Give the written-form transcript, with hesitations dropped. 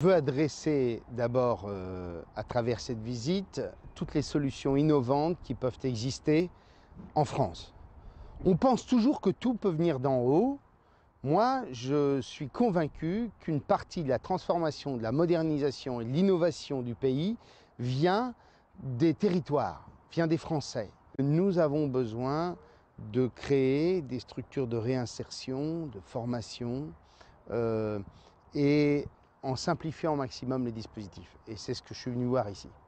Je veux adresser d'abord, à travers cette visite, toutes les solutions innovantes qui peuvent exister en France. On pense toujours que tout peut venir d'en haut. Moi, je suis convaincu qu'une partie de la transformation, de la modernisation et de l'innovation du pays vient des territoires, vient des Français. Nous avons besoin de créer des structures de réinsertion, de formation, et en simplifiant au maximum les dispositifs. Et c'est ce que je suis venu voir ici.